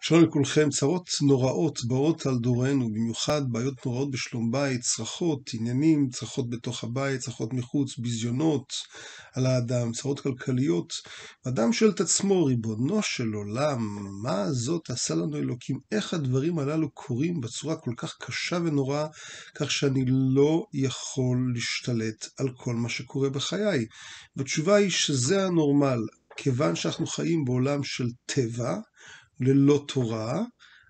שלום לכולכם. צרות נוראות באות על דורנו, במיוחד בעיות נוראות בשלום בית, צרחות, עניינים, צרחות בתוך הבית, צרחות מחוץ, ביזיונות על האדם, צרות כלכליות. אדם שואל את עצמו, ריבונו של עולם, מה זאת עשה לנו אלוקים? איך הדברים הללו קורים בצורה כל כך קשה ונוראה, כך שאני לא יכול להשתלט על כל מה שקורה בחיי? והתשובה היא שזה הנורמל, כיוון שאנחנו חיים בעולם של טבע, ללא תורה,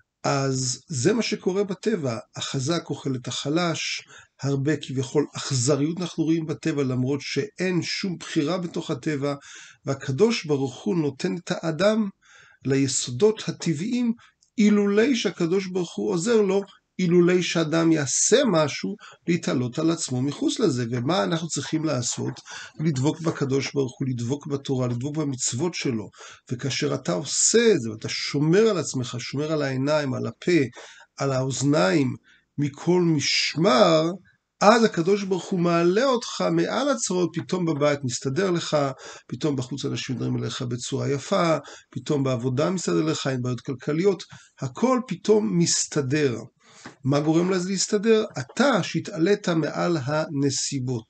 אז זה מה שקורה בטבע. החזק אוכל את החלש, הרבה כביכול אכזריות אנחנו רואים בטבע, למרות שאין שום בחירה בתוך הטבע, והקדוש ברוך הוא נותן את האדם ליסודות הטבעיים, אילולי שהקדוש ברוך הוא עוזר לו, אילולי שאדם יעשה משהו להתעלות על עצמו מחוץ לזה. ומה אנחנו צריכים לעשות? לדבוק בקדוש ברוך הוא, לדבוק בתורה, לדבוק במצוות שלו. וכאשר אתה עושה את זה, ואתה שומר על עצמך, שומר על העיניים, על הפה, על האוזניים, מכל משמר, אז הקדוש ברוך הוא מעלה אותך מעל הצרות, פתאום בבית מסתדר לך, פתאום בחוץ אנשים מדברים אליך בצורה יפה, פתאום בעבודה מסתדר לך, אין בעיות כלכליות, הכל פתאום מסתדר. מה גורם לזה להסתדר? אתה שהתעלית מעל הנסיבות.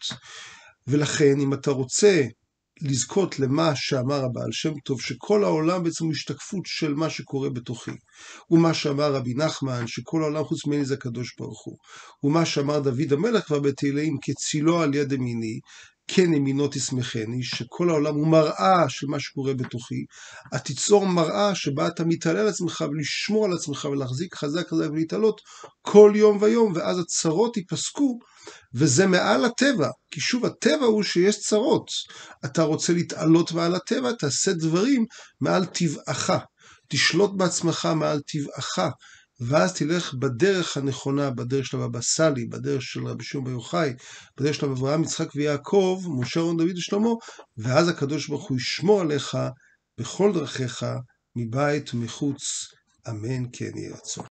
ולכן אם אתה רוצה לזכות למה שאמר הבעל שם טוב, שכל העולם בעצם הוא השתקפות של מה שקורה בתוכי, ומה שאמר רבי נחמן, שכל העולם חוץ ממני זה הקדוש ברוך הוא, ומה שאמר דוד המלך כבר בתהילים, כצילו על יד ימיני, כן ימינו תשמחני, שכל העולם הוא מראה של מה שקורה בתוכי. את תיצור מראה שבה אתה מתעלה על עצמך ולשמור על עצמך ולהחזיק חזק חזק ולהתעלות כל יום ויום, ואז הצרות ייפסקו, וזה מעל הטבע. כי שוב, הטבע הוא שיש צרות. אתה רוצה להתעלות מעל הטבע, תעשה דברים מעל טבעך, תשלוט בעצמך מעל טבעך, ואז תלך בדרך הנכונה, בדרך של הבבא סאלי, בדרך של רבי שמעון בר יוחאי, בדרך של אברהם, יצחק ויעקב, משה, אהרון, דוד ושלמה, ואז הקדוש ברוך הוא ישמור עליך בכל דרכיך, מבית ומחוץ. אמן כן יהי רצון.